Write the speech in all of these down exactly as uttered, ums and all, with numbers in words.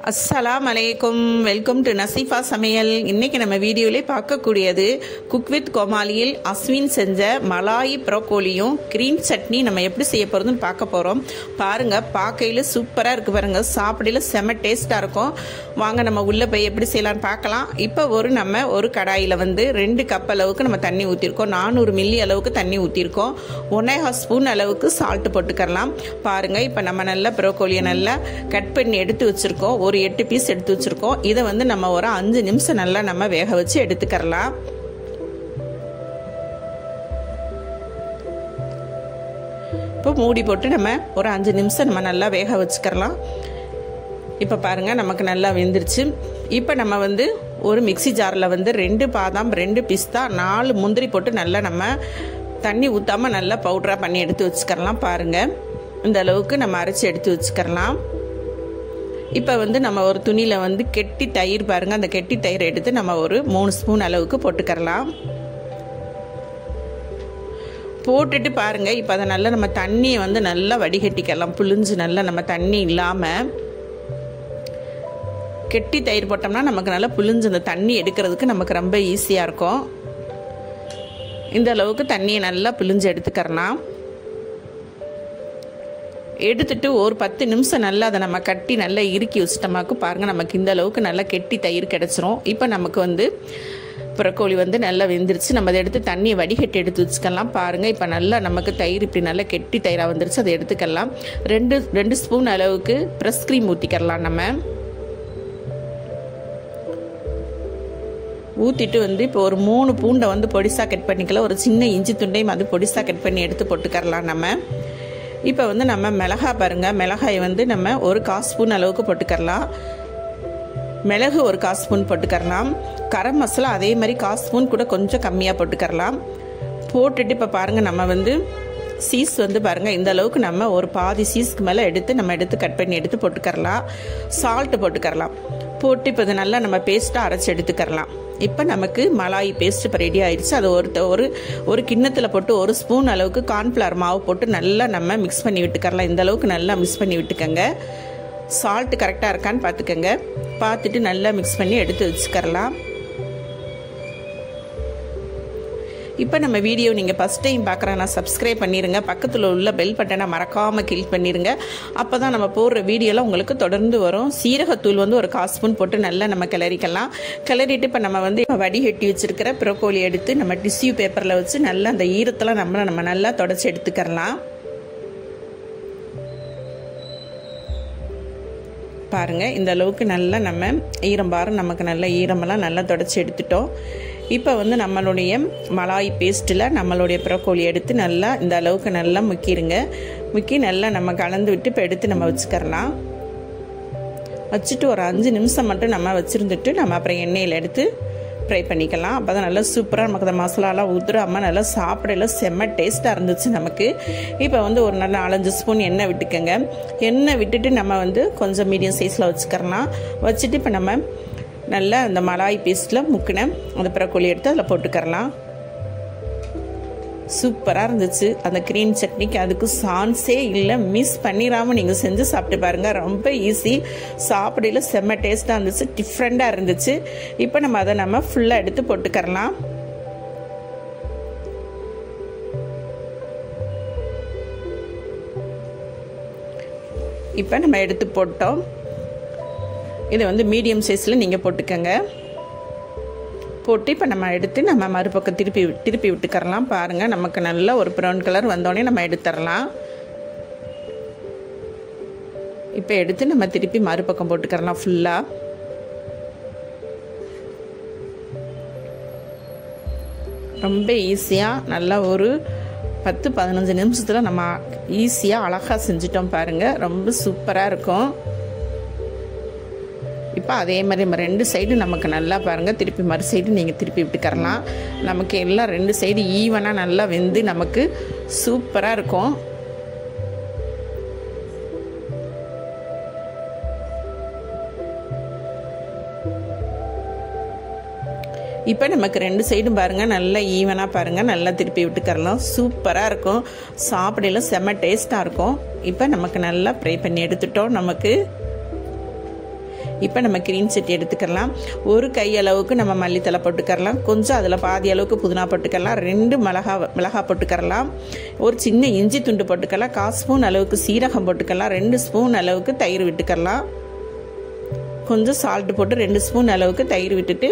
अस्सलाम अलैकुम welcome to नसीफा समयल இன்னைக்கு நம்ம வீடியோல பார்க்கக்கூடியது குக் வித் கோமாலியில் அஸ்வின் செஞ்ச மலாய் ப்ரோக்கோலியும் கிரீன் சட்னி நம்ம எப்படி செய்ய போறதுன்னு பார்க்க போறோம். பாருங்க, பார்க்கையில சூப்பரா இருக்கு பாருங்க, சாப்பிடல செம டேஸ்டா இருக்கும். வாங்க நம்ம உள்ள போய் எப்படி செய்யலாம்னு பார்க்கலாம். இப்போ ஒரு நம்ம ஒரு கடாயில வந்து ரெண்டு கப் அளவுக்கு நம்ம தண்ணி ஊத்திருக்கோம். நானூறு மில்லி அளவுக்கு தண்ணி ஊத்திருக்கோம். ஒன்றே கால் ஸ்பூன் அளவுக்கு சால்ட் போட்டுக்கலாம். பாருங்க, இப்போ நம்ம நல்லா ப்ரோக்கோலியை நல்லா கட் பண்ணி எடுத்து வச்சிருக்கோம். ஒரு எட்டு பீஸ் எடுத்து வச்சிருக்கோம். இதை வந்து நம்ம ஒரு அஞ்சு நிமிஷம் நல்லா நம்ம வேக வச்சு எடுத்துக்கலாம். இப்போ மூடி போட்டு நம்ம ஒரு அஞ்சு நிமிஷம் நம்ம நல்லா வேக வச்சுக்கலாம். இப்போ பாருங்க, நமக்கு நல்லா வெந்துருச்சு. இப்போ நம்ம வந்து ஒரு மிக்சி ஜாரில் வந்து ரெண்டு பாதாம், ரெண்டு பிஸ்தா, நாலு முந்திரி போட்டு நல்லா நம்ம தண்ணி ஊற்றாமல் நல்லா பவுடராக பண்ணி எடுத்து வச்சுக்கலாம். பாருங்க, இந்த அளவுக்கு நம்ம அரைச்சி எடுத்து வச்சுக்கலாம். இப்போ வந்து நம்ம ஒரு துணியில் வந்து கெட்டி தயிர், பாருங்க, அந்த கெட்டி தயிர் எடுத்து நம்ம ஒரு மூணு ஸ்பூன் அளவுக்கு போட்டுக்கலாம். போட்டுட்டு பாருங்க, இப்போ அதை நல்லா நம்ம தண்ணியை வந்து நல்லா வடிகட்டிக்கலாம். புளிஞ்சு நல்லா நம்ம தண்ணி இல்லாமல் கெட்டி தயிர் போட்டோம்னா நமக்கு நல்லா புளிஞ்சு அந்த தண்ணி எடுக்கிறதுக்கு நமக்கு ரொம்ப ஈஸியாக இருக்கும். இந்த அளவுக்கு தண்ணியை நல்லா புளிஞ்சு எடுத்துக்கலாம். எடுத்துட்டு ஒரு பத்து நிமிஷம் நல்லா அதை நம்ம கட்டி நல்லா இறுக்கி வச்சிட்டோமாக்கு பாருங்க, நமக்கு இந்த அளவுக்கு நல்லா கெட்டி தயிர் கிடச்சிரும். இப்போ நமக்கு வந்து ப்ரோக்கோலி வந்து நல்லா வெந்துருச்சு. நம்ம அதை எடுத்து தண்ணியை வடிகட்டி எடுத்து வச்சுக்கலாம். பாருங்கள், இப்போ நல்லா நமக்கு தயிர் இப்படி நல்லா கெட்டி தயிராக வந்துருச்சு. அதை எடுத்துக்கலாம். ரெண்டு ரெண்டு ஸ்பூன் அளவுக்கு ப்ரெஸ் க்ரீம் ஊற்றிக்கலாம். நம்ம ஊற்றிட்டு வந்து இப்போ ஒரு மூணு பூண்டை வந்து பொடிசாக கட் பண்ணிக்கலாம். ஒரு சின்ன இஞ்சி துண்டையும் அது பொடிசாக கட் பண்ணி எடுத்து போட்டுக்கலாம். நம்ம இப்போ வந்து நம்ம மிளகாய், பாருங்கள், மிளகாய் வந்து நம்ம ஒரு கால் ஸ்பூன் அளவுக்கு போட்டுக்கலாம். மிளகு ஒரு கால் ஸ்பூன் போட்டுக்கலாம். கரம் மசாலா அதே மாதிரி கால் ஸ்பூன் கூட கொஞ்சம் கம்மியாக போட்டுக்கலாம். போட்டுட்டு இப்போ பாருங்கள், நம்ம வந்து சீஸ் வந்து பாருங்கள், இந்த அளவுக்கு நம்ம ஒரு பாதி சீஸ்க்கு மேலே எடுத்து நம்ம எடுத்து கட் பண்ணி எடுத்து போட்டுக்கலாம். சால்ட்டு போட்டுக்கலாம். போட்டு இப்போ இதை நல்லா நம்ம பேஸ்ட்டாக அரைச்சி எடுத்துக்கலாம். இப்போ நமக்கு மலாய் பேஸ்ட் இப்போ ரெடி ஆயிடுச்சு. அது ஒரு ஒரு ஒரு கிண்ணத்தில் போட்டு ஒரு ஸ்பூன் அளவுக்கு கார்ன்ஃப்ளவர் மாவு போட்டு நல்லா நம்ம மிக்ஸ் பண்ணி விட்டுக்கலாம். இந்த அளவுக்கு நல்லா மிக்ஸ் பண்ணி விட்டுக்கோங்க. சால்ட்டு கரெக்டாக இருக்கான்னு பார்த்துக்கோங்க. பார்த்துட்டு நல்லா மிக்ஸ் பண்ணி எடுத்து வச்சுக்கலாம். இப்போ நம்ம வீடியோ நீங்கள் ஃபஸ்ட் டைம் பார்க்குறேன்னா சப்ஸ்கிரைப் பண்ணிடுங்க. பக்கத்தில் உள்ள பெல் பட்டனை மறக்காமல் கிளிக் பண்ணிடுங்க. அப்போ தான் நம்ம போடுற வீடியோலாம் உங்களுக்கு தொடர்ந்து வரும். சீரகத்தூள் வந்து ஒரு கால் ஸ்பூன் போட்டு நல்லா நம்ம கிளறிக்கலாம். கிளறிட்டு இப்போ நம்ம வந்து வடிகட்டி வச்சுருக்கிற ப்ரோக்கோலி எடுத்து நம்ம டிஷ்யூ பேப்பரில் வச்சு நல்லா அந்த ஈரத்தெல்லாம் நம்ம நம்ம நல்லா தொடச்சி எடுத்துக்கலாம். பாருங்கள், இந்த அளவுக்கு நல்லா நம்ம ஈரம் பாரு, நமக்கு நல்ல ஈரமெல்லாம் நல்லா தொடச்சி எடுத்துட்டோம். இப்போ வந்து நம்மளுடைய மலாய் பேஸ்ட்டில் நம்மளுடைய ப்ரோக்கோலி எடுத்து நல்லா இந்த அளவுக்கு நல்லா முக்கிடுங்க. முக்கி நல்லா நம்ம கலந்து விட்டு இப்போ எடுத்து நம்ம வச்சுக்கலாம். வச்சுட்டு ஒரு அஞ்சு நிமிஷம் மட்டும் நம்ம வச்சுருந்துட்டு நம்ம அப்புறம் எண்ணெயில் எடுத்து ஃப்ரை பண்ணிக்கலாம். அப்போ தான் நல்லா சூப்பராக நமக்கு அந்த மசாலாலாம் ஊற்றுறாமல் நல்லா சாப்பிடல செம்ம டேஸ்ட்டாக இருந்துச்சு நமக்கு. இப்போ வந்து ஒரு நல்ல நாலஞ்சு ஸ்பூன் எண்ணெய் விட்டுக்கோங்க. எண்ணெய் விட்டுட்டு நம்ம வந்து கொஞ்சம் மீடியம் சைஸில் வச்சுக்கலாம். வச்சுட்டு இப்போ நம்ம நல்லா அந்த மலாய் பேஸ்ட்டில் முக்கின அந்த ப்ரோக்கோலி எடுத்து அதில் போட்டுக்கலாம். சூப்பராக இருந்துச்சு. அந்த கிரீன் சட்னிக்கு அதுக்கு சான்ஸே இல்லை. மிஸ் பண்ணிடாமல் நீங்கள் செஞ்சு சாப்பிட்டு பாருங்கள். ரொம்ப ஈஸி, சாப்பிடல செம்ம டேஸ்ட்டாக இருந்துச்சு, டிஃப்ரெண்ட்டாக இருந்துச்சு. இப்போ நம்ம அதை நம்ம ஃபுல்லாக எடுத்து போட்டுக்கலாம். இப்போ நம்ம எடுத்து போட்டோம். இதை வந்து மீடியம் சைஸில் நீங்கள் போட்டுக்கோங்க. போட்டு இப்போ நம்ம எடுத்து நம்ம மறுபக்கம் திருப்பி திருப்பி விட்டுக்கறலாம். பாருங்கள், நமக்கு நல்ல ஒரு ப்ரௌன் கலர் வந்தோடனே நம்ம எடுத்துடலாம். இப்போ எடுத்து நம்ம திருப்பி மறுபக்கம் போட்டுக்கறலாம் ஃபுல்லாக. ரொம்ப ஈஸியாக நல்லா ஒரு பத்து பதினஞ்சு நிமிஷத்தில் நம்ம ஈஸியாக அழகாக செஞ்சிட்டோம். பாருங்கள், ரொம்ப சூப்பராக இருக்கும். இப்போ அதே மாதிரி நம்ம ரெண்டு சைடு நமக்கு நல்லா பாருங்கள், திருப்பி மறு சைடு நீங்கள் திருப்பி விட்டுக்கறலாம். நமக்கு எல்லாம் ரெண்டு சைடு ஈவனாக நல்லா வெந்து நமக்கு சூப்பராக இருக்கும். இப்போ நமக்கு ரெண்டு சைடும் பாருங்கள் நல்லா ஈவனாக பாருங்கள், நல்லா திருப்பி விட்டுக்கறலாம். சூப்பராக இருக்கும், சாப்பிடல செம்ம டேஸ்ட்டாக இருக்கும். இப்போ நமக்கு நல்லா ஃப்ரை பண்ணி எடுத்துட்டோம். நமக்கு இப்போ நம்ம க்ரீன் சட்னி எடுத்துக்கலாம். ஒரு கை அளவுக்கு நம்ம மல்லித்தலை போட்டுக்கரலாம். கொஞ்சம் அதில் பாதி அளவுக்கு புதினா போட்டுக்கலாம். ரெண்டு மிளகா மிளகா போட்டுக்கரலாம். ஒரு சின்ன இஞ்சி துண்டு போட்டுக்கலாம். கால் ஸ்பூன் அளவுக்கு சீரகம் போட்டுக்கலாம். ரெண்டு ஸ்பூன் அளவுக்கு தயிர் விட்டுக்கலாம். கொஞ்சம் சால்ட் போட்டு ரெண்டு ஸ்பூன் அளவுக்கு தயிர் விட்டுட்டு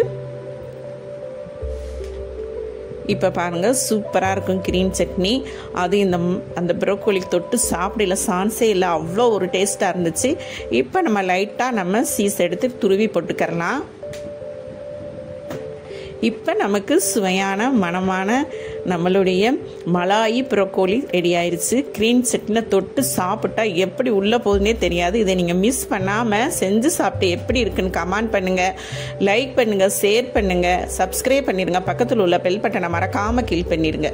இப்போ பாருங்கள் சூப்பராக இருக்கும் க்ரீன் சட்னி. அது இந்த அந்த ப்ரோக்கோலி தொட்டு சாப்பிடல சான்ஸே இல்லை, அவ்வளோ ஒரு டேஸ்ட்டாக இருந்துச்சு. இப்போ நம்ம லைட்டாக நம்ம சீஸ் எடுத்து துருவி போட்டுக்கரலாம். இப்போ நமக்கு சுவையான மணமான நம்மளுடைய மலாயி ப்ரோக்கோலி ரெடி ஆயிடுச்சு. க்ரீன் சட்னியை தொட்டு சாப்பிட்டா எப்படி உள்ளே போகுதுன்னே தெரியாது. இதை நீங்கள் மிஸ் பண்ணாமல் செஞ்சு சாப்பிட்டு எப்படி இருக்குன்னு கமெண்ட் பண்ணுங்கள், லைக் பண்ணுங்கள், ஷேர் பண்ணுங்கள், சப்ஸ்கிரைப் பண்ணிடுங்க. பக்கத்தில் உள்ள பெல் பட்டனை மறக்காமல் கிளிக் பண்ணிடுங்க.